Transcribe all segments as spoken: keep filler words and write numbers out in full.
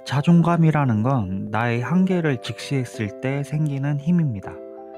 자존감이라는 건 나의 한계를 직시했을 때 생기는 힘입니다.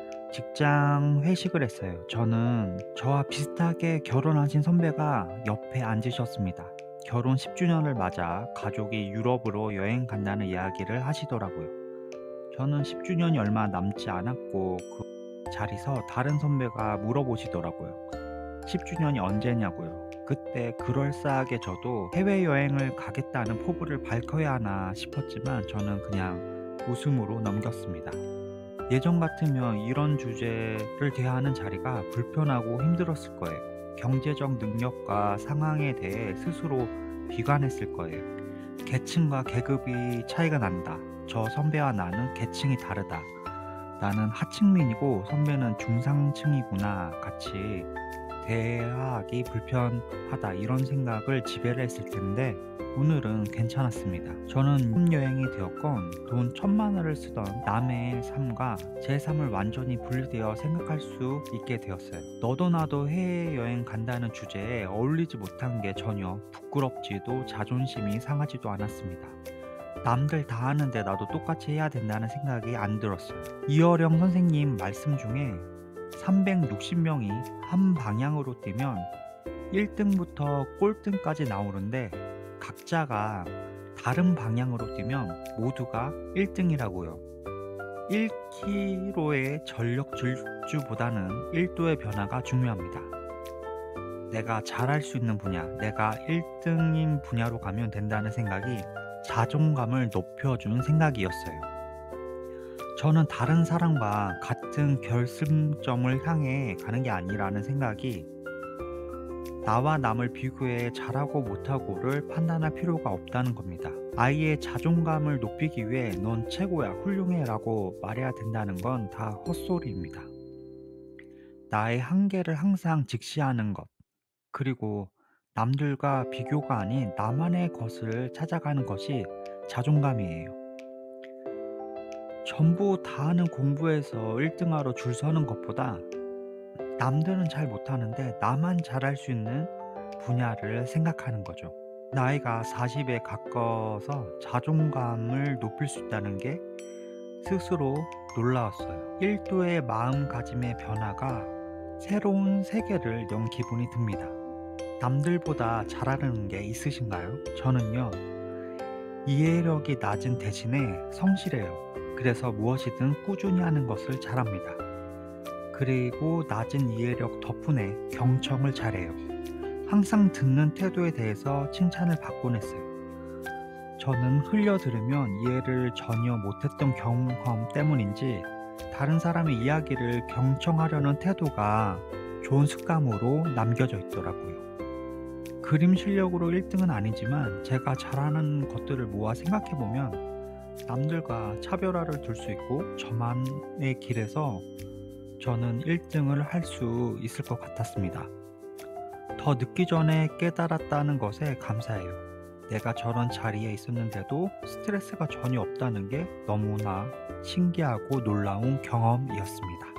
직장 회식을 했어요. 저는 저와 비슷하게 결혼하신 선배가 옆에 앉으셨습니다. 결혼 십 주년을 맞아 가족이 유럽으로 여행 간다는 이야기를 하시더라고요. 저는 십 주년이 얼마 남지 않았고 그 자리서 다른 선배가 물어보시더라고요. 십 주년이 언제냐고요. 그때 그럴싸하게 저도 해외여행을 가겠다는 포부를 밝혀야 하나 싶었지만 저는 그냥 웃음으로 넘겼습니다. 예전 같으면 이런 주제를 대하는 자리가 불편하고 힘들었을 거예요. 경제적 능력과 상황에 대해 스스로 비관했을 거예요. 계층과 계급이 차이가 난다. 저 선배와 나는 계층이 다르다. 나는 하층민이고 선배는 중상층이구나. 같이 대화하기 불편하다 이런 생각을 지배를 했을 텐데 오늘은 괜찮았습니다. 저는 여행이 되었건 돈 천만 원을 쓰던 남의 삶과 제 삶을 완전히 분리되어 생각할 수 있게 되었어요. 너도 나도 해외여행 간다는 주제에 어울리지 못한 게 전혀 부끄럽지도 자존심이 상하지도 않았습니다. 남들 다 하는데 나도 똑같이 해야 된다는 생각이 안 들었어요. 이어령 선생님 말씀 중에 삼백육십 명이 한 방향으로 뛰면 일 등부터 꼴등까지 나오는데 각자가 다른 방향으로 뛰면 모두가 일 등이라고요. 일 킬로미터의 전력 질주보다는 일 도의 변화가 중요합니다. 내가 잘할 수 있는 분야, 내가 일 등인 분야로 가면 된다는 생각이 자존감을 높여준 생각이었어요. 저는 다른 사람과 같은 결승점을 향해 가는 게 아니라는 생각이 나와 남을 비교해 잘하고 못하고를 판단할 필요가 없다는 겁니다. 아이의 자존감을 높이기 위해 넌 최고야, 훌륭해 라고 말해야 된다는 건 다 헛소리입니다. 나의 한계를 항상 직시하는 것, 그리고 남들과 비교가 아닌 나만의 것을 찾아가는 것이 자존감이에요. 전부 다 하는 공부에서 일 등하러 줄 서는 것보다 남들은 잘 못하는데 나만 잘할 수 있는 분야를 생각하는 거죠. 나이가 사십에 가까워서 자존감을 높일 수 있다는 게 스스로 놀라웠어요. 일 도의 마음가짐의 변화가 새로운 세계를 연 기분이 듭니다. 남들보다 잘하는 게 있으신가요? 저는요, 이해력이 낮은 대신에 성실해요. 그래서 무엇이든 꾸준히 하는 것을 잘합니다. 그리고 낮은 이해력 덕분에 경청을 잘해요. 항상 듣는 태도에 대해서 칭찬을 받곤 했어요. 저는 흘려들으면 이해를 전혀 못했던 경험 때문인지 다른 사람의 이야기를 경청하려는 태도가 좋은 습관으로 남겨져 있더라고요. 그림 실력으로 일 등은 아니지만 제가 잘하는 것들을 모아 생각해보면 남들과 차별화를 둘 수 있고 저만의 길에서 저는 일 등을 할 수 있을 것 같았습니다. 더 늦기 전에 깨달았다는 것에 감사해요. 내가 저런 자리에 있었는데도 스트레스가 전혀 없다는 게 너무나 신기하고 놀라운 경험이었습니다.